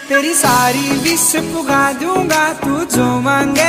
तेरी सारी विश पुगा दूंगा, तू जो मांगे